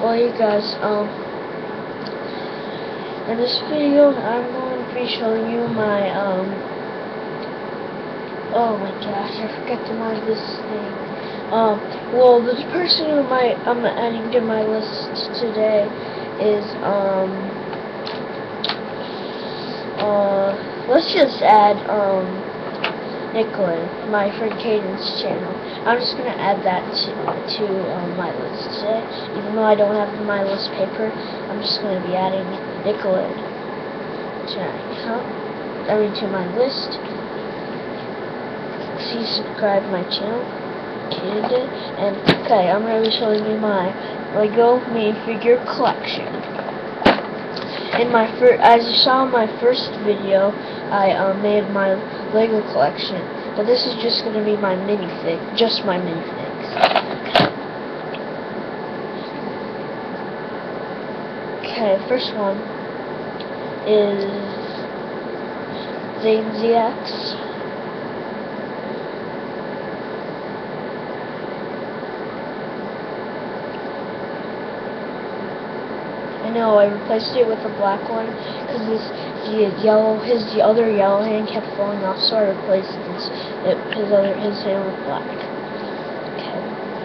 Well, you guys, in this video, I'm going to be showing you my, oh my gosh, I forgot to mark this thing. Well, the person who I'm adding to my list today is, let's just add, Nicolin, my friend Caden's channel. I'm just gonna add that to my list today. Even though I don't have my list paper, I'm just gonna be adding Nicolin to my account. To my list. Please subscribe to my channel, Caden did. And okay, I'm gonna be showing you my Lego minifigure collection. As you saw in my first video, I made my Lego collection, but this is just going to be my minifig, just my minifigs. Okay, first one is Zane ZX. I know, I replaced it with a black one because his other yellow hand kept falling off, so I replaced his hand with black. Okay.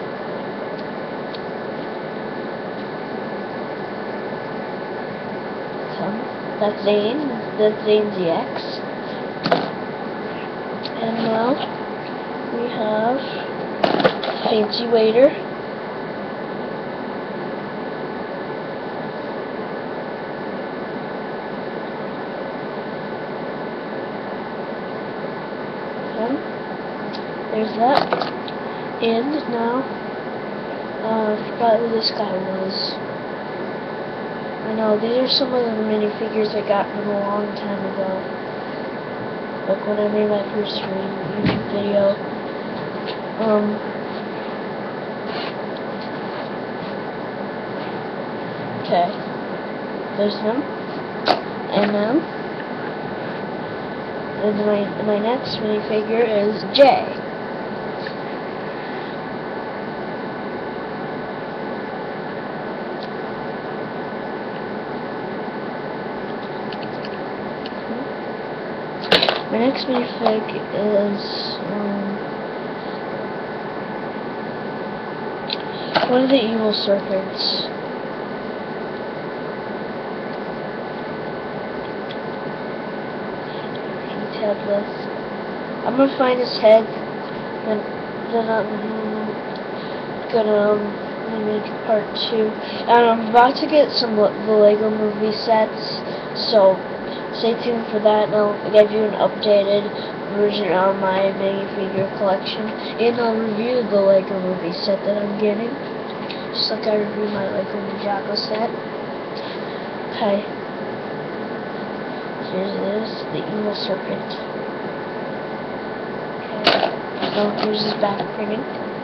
That's Zane ZX. And now we have Fancy Waiter. There's that. And now, I forgot who this guy was. I know, these are some of the minifigures I got from a long time ago. Like when I made my first YouTube video. Okay. There's him. And now, and my next minifigure is Jay. My next minifig is one of the evil serpents. Headless. I'm gonna find his head, then I'm gonna make part 2. And I'm about to get the Lego movie sets, so stay tuned for that, and I'll give you an updated version of my minifigure collection, and I'll review the Lego movie set that I'm getting, just like I reviewed my Lego Ninjago set. Okay. Here's the evil serpent. Okay. So here's his back printing.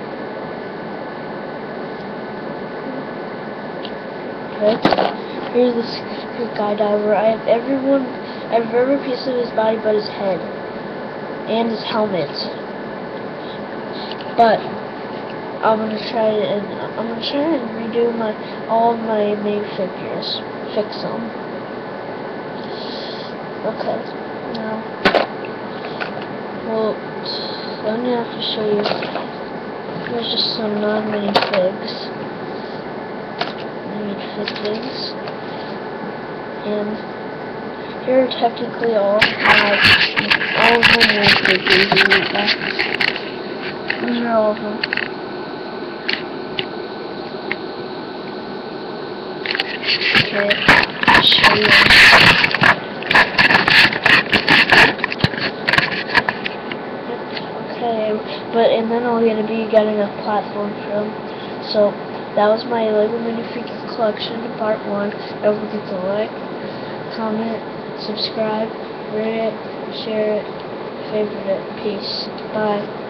Okay. Here's this skydiver. I have every piece of his body but his head and his helmet. But I'm gonna try and redo all of my minifigures. Fix them. Okay, now, well, I'm gonna have to show you. There's just some non-minifigs. Minifigs. And here are technically all of my minifigures. These are all of them. Okay, I'll show you. And then I'm going to be getting a platform film. So that was my Lego minifigure collection, part 1. Don't forget to like, comment, subscribe, rate it, share it, favorite it. Peace. Bye.